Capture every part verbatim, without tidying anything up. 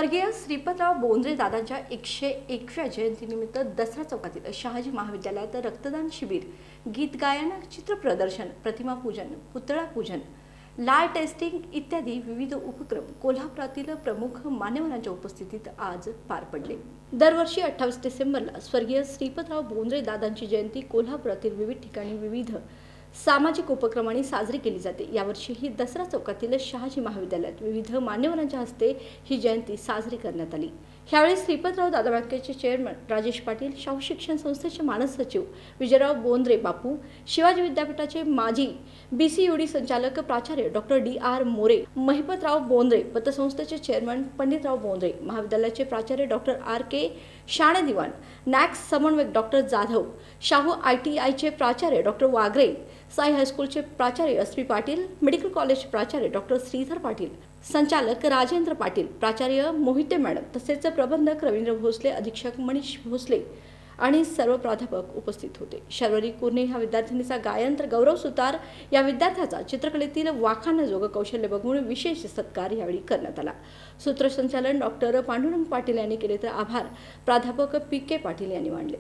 स्वर्गीय श्रीपतराव बोंद्रे दादांच्या एकशे एकव्या जयंतीनिमित्त दसरा चौकातील शहाजी महाविद्यालयात रक्तदान शिबिर, गीत गायन, चित्र प्रदर्शन, प्रतिमा पूजन, पुतळा पूजन, लाय टेस्टिंग इत्यादी विविध उपक्रम कोल्हापुरातील प्रमुख मान्यवरांच्या उपस्थितीत आज पार पडले। दरवर्षी अठ्ठावीस डिसेंबरला स्वर्गीय श्रीपतराव बोंद्रे दादांची जयंती कोल्हापुरातील विविध ठिकाणी विविध सामाजिक उपक्रमांनी साजरी केली जाते। यावर्षी ही दसरा चौकातील शहाजी महाविद्यालयात विविध मान्यवरांच्या हस्ते ही जयंती साजरी करण्यात आली। यावेळी श्रीपतराव दादा बँकेचे चेअरमन राजेश पाटील, शाहू शिक्षण संस्थेचे मानद सचिव विजयराव बोंद्रे बापू, शिवाजी विद्यापीठाचे माजी बीसीयूडी संचालक प्राचार्य doctor D R More, Mahipatrao Bondre पतसंस्थेचे चेअरमन पंडितराव बोंद्रे, महाविद्यालयाचे प्राचार्य doctor R K Shane Diwan, नॅक्स समन्वयक डॉक्टर जाधव, शाहू आयटीआयचे प्राचार्य डॉक्टर वागरे, साई हायस्कूलचे प्राचार्य श्री पाटील, मेडिकल कॉलेज प्राचार्य डॉक्टर श्रीधर पाटील, संचालक राजेंद्र पाटील, प्राचार्य मोहिते मॅडम तसेच प्रबंधक रवींद्र भोसले, अधीक्षक मनीष भोसले आणि सर्व प्राध्यापक उपस्थित होते। शर्वरी कुर्णे ह्या विद्यार्थिनीचा गायन तर गौरव सुतार या विद्यार्थ्याचा चित्रकलेतील वाखाणण्याजोगं कौशल्य बघून विशेष सत्कार यावेळी करण्यात आला। सूत्रसंचालन डॉक्टर पांडुरंग पाटील यांनी केले तर आभार प्राध्यापक पी के पाटील यांनी मानले।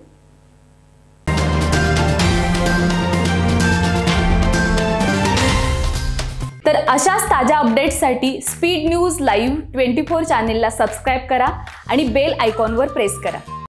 तर अशाच ताज्या अपडेट्ससाठी Speed News Live twenty four चॅनेलला सबस्क्राईब करा आणि बेल आयकॉनवर प्रेस करा।